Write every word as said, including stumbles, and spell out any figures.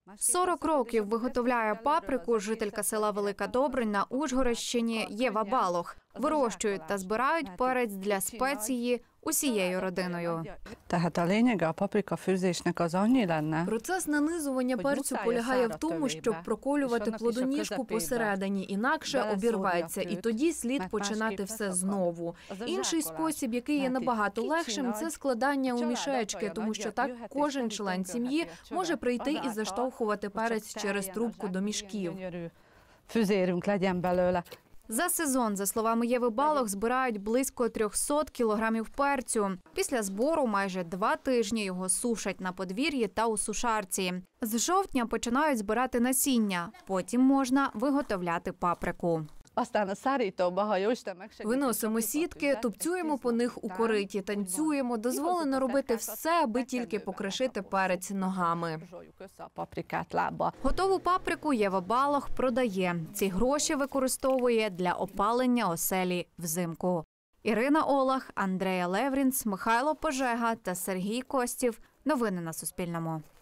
сорок років виготовляє паприку жителька села Велика Добринь на Ужгородщині Єва Балох. Вирощують та збирають перець для спеції усією родиною. Процес нанизування перцю полягає в тому, щоб проколювати плодоніжку посередині, інакше обірветься, і тоді слід починати все знову. Інший спосіб, який є набагато легшим, це складання у мішечки, тому що так кожен член сім'ї може прийти і заштовхувати перець через трубку до мішків. За сезон, за словами Єви Балох, збирають близько трьохсот кілограмів перцю. Після збору майже два тижні його сушать на подвір'ї та у сушарці. З жовтня починають збирати насіння, потім можна виготовляти паприку. Виносимо сітки, тупцюємо по них у кориті, танцюємо. Дозволено робити все, аби тільки покришити перець ногами. Готову паприку Єва Балох продає. Ці гроші використовує для опалення оселі взимку. Ірина Олах, Андрея Леврінц, Михайло Пожега та Сергій Костів. Новини на Суспільному.